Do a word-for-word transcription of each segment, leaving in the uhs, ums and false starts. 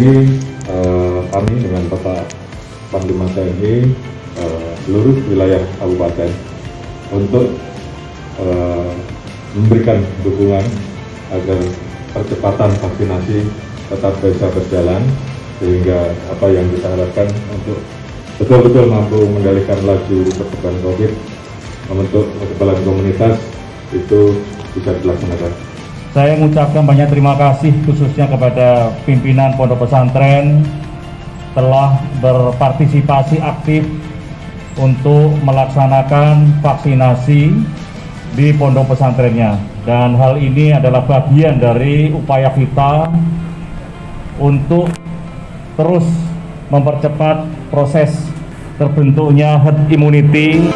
ini eh, kami dengan Bapak Panglima T N I eh, seluruh wilayah kabupaten untuk eh, memberikan dukungan agar percepatan vaksinasi tetap bisa berjalan, sehingga apa yang kita harapkan untuk betul-betul mampu mengendalikan laju persebaran COVID, membentuk kekebalan komunitas itu bisa dilaksanakan. Saya mengucapkan banyak terima kasih khususnya kepada pimpinan Pondok Pesantren telah berpartisipasi aktif untuk melaksanakan vaksinasi di pondok pesantrennya, dan hal ini adalah bagian dari upaya kita untuk terus mempercepat proses terbentuknya herd immunity.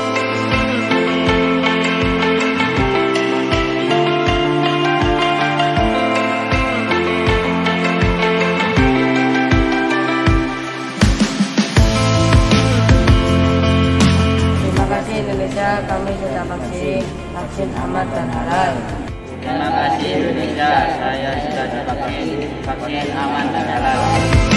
Indonesia, kami sudah vaksin, vaksin aman dan halal. Terima kasih Indonesia, saya sudah divaksin, vaksin aman dan halal.